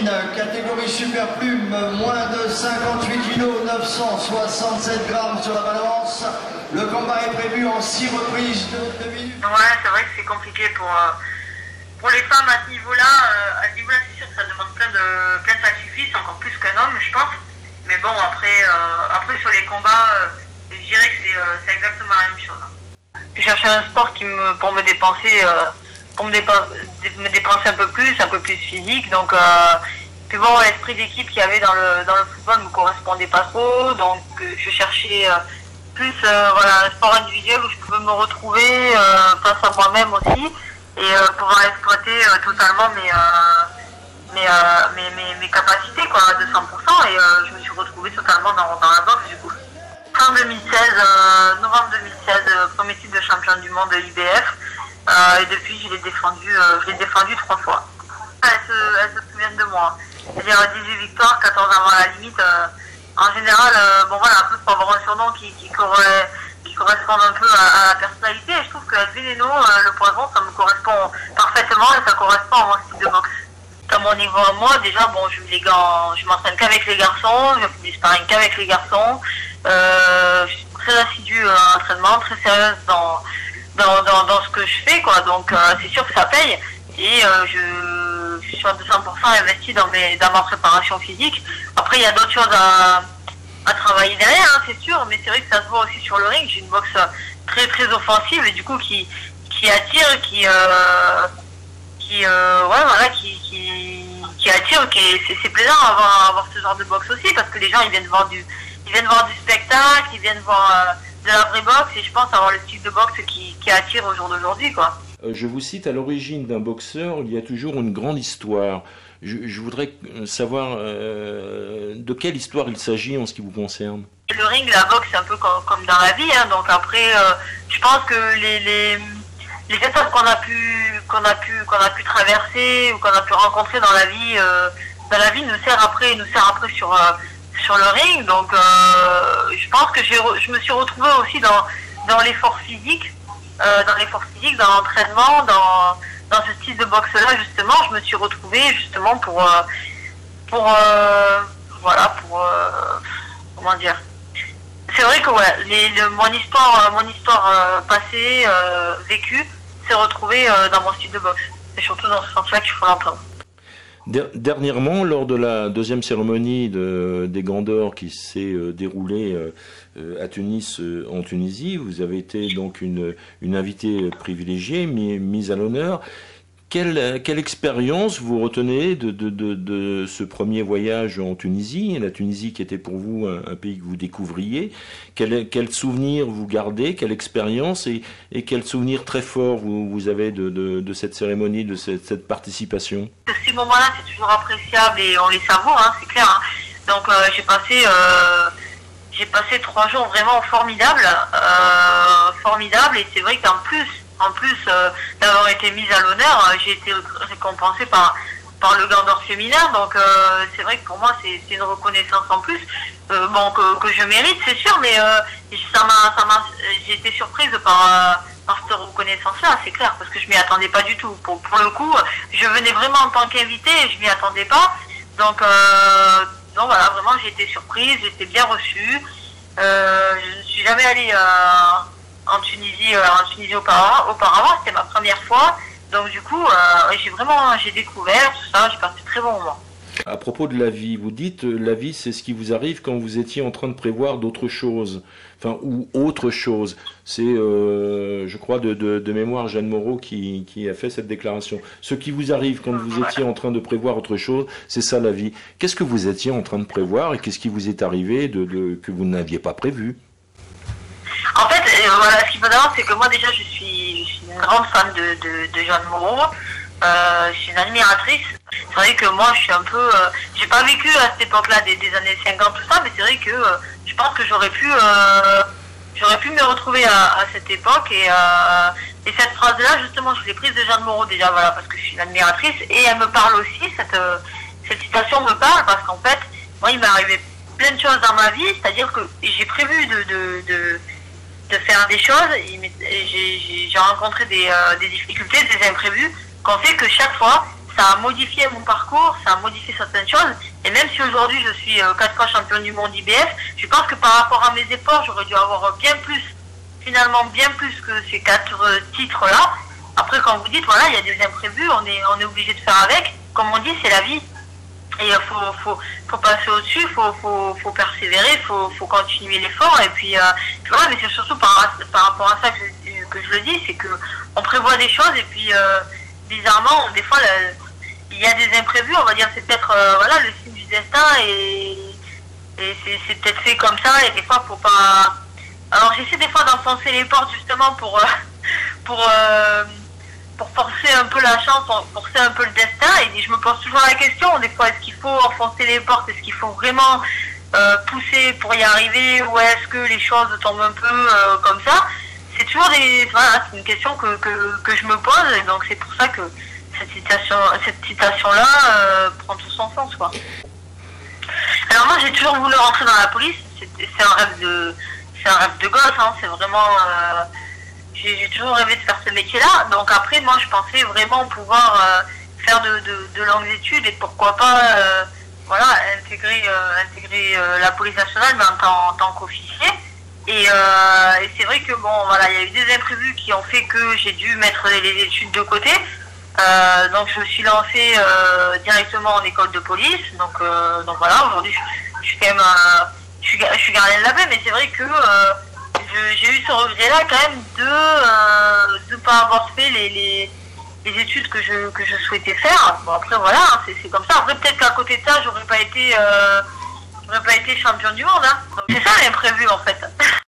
féminine, catégorie super plume, moins de 58 kg, 967 grammes sur la balance. Le combat est prévu en 6 reprises de 2 minutes. Ouais, c'est vrai que c'est compliqué pour les femmes à ce niveau-là. C'est sûr que ça demande plein de sacrifices, encore plus qu'un homme, je pense. Mais bon, après sur les combats, je dirais que c'est exactement la même chose. Je cherchais un sport pour me dépenser un peu plus physique. Donc, puis bon, l'esprit d'équipe qu'il y avait dans le football me correspondait pas trop. Donc, je cherchais plus un sport individuel où je pouvais me retrouver face à moi-même aussi et pouvoir exploiter totalement mes capacités quoi, de 100%. Et je me suis retrouvée totalement dans la boxe du coup. Fin 2016, novembre 2016, premier titre de champion du monde de l'IBF. Et depuis, je l'ai défendu 3 fois. Elles se souviennent de moi. C'est-à-dire 18 victoires, 14 avant la limite. En général, un peu pour avoir un surnom qui correspond un peu à la personnalité. Et je trouve que Veneno, le poison, ça me correspond parfaitement et ça correspond à mon style de boxe. À mon niveau à moi, déjà, je m'entraîne qu'avec les garçons, je fais du sparring qu'avec les garçons. Je suis très assidue à l'entraînement, très sérieuse dans ce que je fais, quoi. Donc, c'est sûr que ça paye. Et je suis à 200% investie dans ma préparation physique. Après, il y a d'autres choses à travailler derrière, hein, c'est sûr, mais c'est vrai que ça se voit aussi sur le ring. J'ai une boxe très très offensive et du coup qui attire, qui attire, c'est plaisant avoir ce genre de boxe aussi parce que les gens ils viennent voir du spectacle, ils viennent voir de la vraie boxe et je pense avoir le style de boxe qui attire au jour d'aujourd'hui, quoi. Je vous cite, à l'origine d'un boxeur, il y a toujours une grande histoire. Je voudrais savoir de quelle histoire il s'agit en ce qui vous concerne. Le ring, la boxe, c'est un peu comme dans la vie, hein, donc après, je pense que les étapes qu'on a pu traverser ou qu'on a pu rencontrer dans la vie nous sert après sur le ring. Donc, je pense que je me suis retrouvée aussi dans l'effort physique, dans l'entraînement, dans ce style de boxe-là, justement. Je me suis retrouvée justement comment dire. C'est vrai que ouais, mon histoire passée, vécue, s'est retrouvée dans mon style de boxe. C'est surtout dans ce sens-là qu'il faut l'entendre. Dernièrement, lors de la deuxième cérémonie des Gants d'Or qui s'est déroulée à Tunis, en Tunisie, vous avez été donc une invitée privilégiée, mise à l'honneur. Quelle expérience vous retenez de ce premier voyage en Tunisie, la Tunisie qui était pour vous un pays que vous découvriez? Quel souvenir vous gardez, quelle expérience et quel souvenir très fort vous avez de cette cérémonie, de cette participation? Ces moments-là, c'est toujours appréciable et on les savoure, hein, c'est clair. Hein. Donc j'ai passé 3 jours vraiment formidables, et c'est vrai qu'en plus d'avoir été mise à l'honneur, j'ai été récompensée par le Gant d'Or féminin, donc c'est vrai que pour moi c'est une reconnaissance en plus, que je mérite, c'est sûr, mais j'ai été surprise par cette reconnaissance-là, c'est clair, parce que je m'y attendais pas du tout. Pour le coup, je venais vraiment en tant qu'invitée et je m'y attendais pas, donc voilà, vraiment j'ai été surprise, j'ai été bien reçue. Je ne suis jamais allée en Tunisie auparavant, c'était ma première fois, donc du coup j'ai découvert tout ça, j'ai passé de très bons moments. À propos de la vie, vous dites la vie c'est ce qui vous arrive quand vous étiez en train de prévoir d'autres choses, ou autre chose. C'est je crois de mémoire Jeanne Moreau qui a fait cette déclaration. Ce qui vous arrive quand vous étiez en train de prévoir autre chose, c'est ça la vie. Qu'est-ce que vous étiez en train de prévoir et qu'est-ce qui vous est arrivé que vous n'aviez pas prévu? En fait, ce qu'il faut savoir, c'est que moi déjà je suis une grande fan de Jeanne Moreau. Je suis une admiratrice. C'est vrai que moi je suis un peu... j'ai pas vécu à cette époque-là des années 50, tout ça, mais c'est vrai que je pense que j'aurais pu me retrouver à cette époque et cette phrase-là, justement, je l'ai prise de Jeanne Moreau déjà, voilà, parce que je suis une admiratrice et elle me parle aussi, cette citation me parle parce qu'en fait, moi il m'est arrivé plein de choses dans ma vie, c'est-à-dire que j'ai prévu de faire des choses, j'ai rencontré des difficultés, des imprévus, qu'on fait que chaque fois, ça a modifié mon parcours, ça a modifié certaines choses. Et même si aujourd'hui je suis 4 fois champion du monde IBF, je pense que par rapport à mes efforts, j'aurais dû avoir finalement bien plus que ces 4 titres-là. Après, comme vous dites, voilà, il y a des imprévus, on est obligé de faire avec. Comme on dit, c'est la vie. Et faut passer au-dessus, faut persévérer, faut continuer l'effort. Et puis, voilà, mais c'est surtout par rapport à ça que je le dis, c'est que on prévoit des choses et puis bizarrement, des fois, il y a des imprévus. On va dire, c'est peut-être voilà le signe du destin et c'est peut-être fait comme ça. Et des fois, faut pas. Alors, j'essaie des fois d'enfoncer les portes justement pour forcer un peu la chance, forcer un peu le destin, et je me pose toujours la question, des fois, est-ce qu'il faut enfoncer les portes, est-ce qu'il faut vraiment pousser pour y arriver, ou est-ce que les choses tombent un peu comme ça? C'est toujours voilà, c'est une question que je me pose, et donc c'est pour ça que cette citation-là prend tout son sens, quoi. Alors moi, j'ai toujours voulu rentrer dans la police, c'est un rêve de gosse, hein, c'est vraiment... J'ai toujours rêvé de faire ce métier-là. Donc après, moi, je pensais vraiment pouvoir faire de longues études et pourquoi pas, voilà, intégrer la police nationale, mais en tant qu'officier. Et c'est vrai que bon, voilà, il y a eu des imprévus qui ont fait que j'ai dû mettre les études de côté. Donc je me suis lancée directement en école de police. Donc voilà, aujourd'hui, je suis quand même, je suis gardien de la paix, mais c'est vrai que j'ai eu ce regret-là quand même de ne pas avoir fait les études que je souhaitais faire. Bon après voilà, hein, c'est comme ça. Après peut-être qu'à côté de ça, j'aurais pas été champion du monde. Hein. C'est ça l'imprévu en fait.